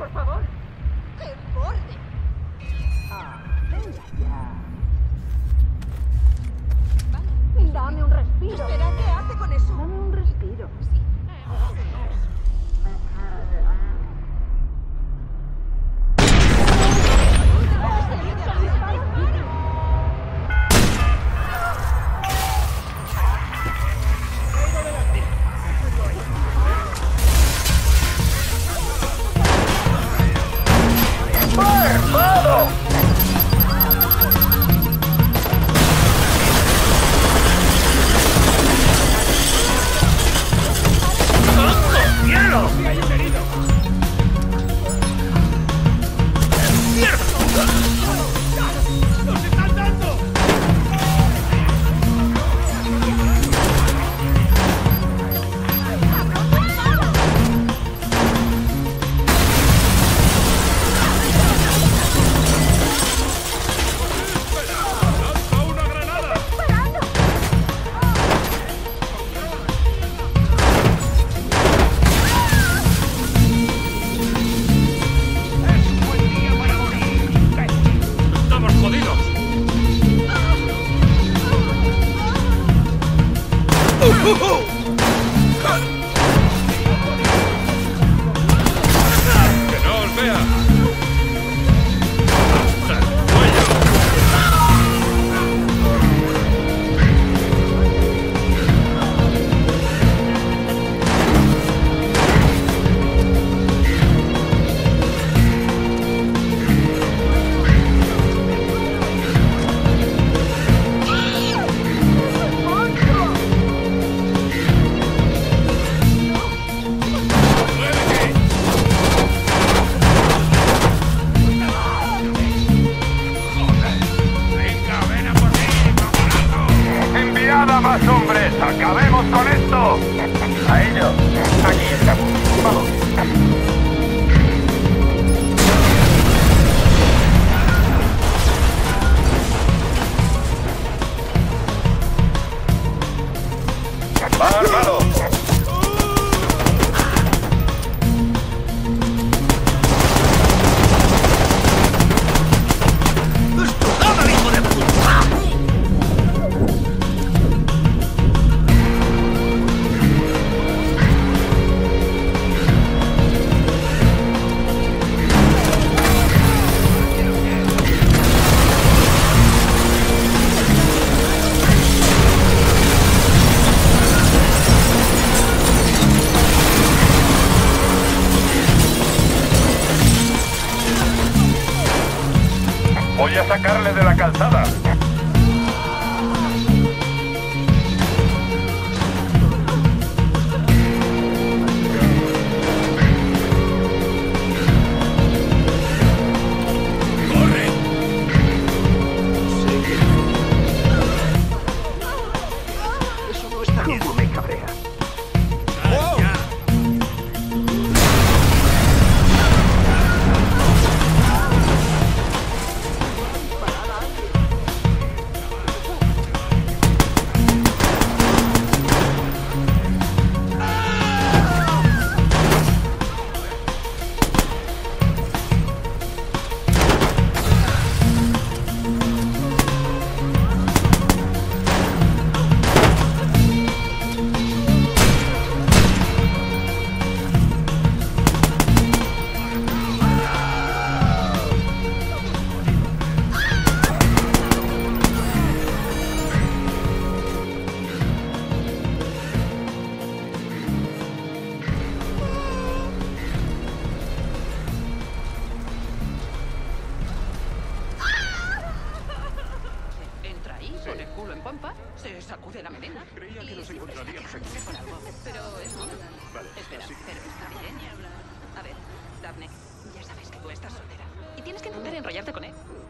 por favor. ¡Qué borde! Venga ya. Vale. Dame un respiro. Espera, ¿qué hace con eso? Dame un respiro. más hombres! ¡Acabemos con esto! A ello. Aquí estamos. Vamos. ¡Va armado! Voy a sacarle de la calzada. ¡Corre! Eso no está bien. Me cabrea. Entra ahí, con el culo en pompa, se sacude la melena. Creía que nos encontraríamos aquí. Con algo. Pero es mono. Vale, Espera, sí. pero está bien. A ver, Daphne, ya sabes que tú estás soltera. Y tienes que intentar enrollarte con él.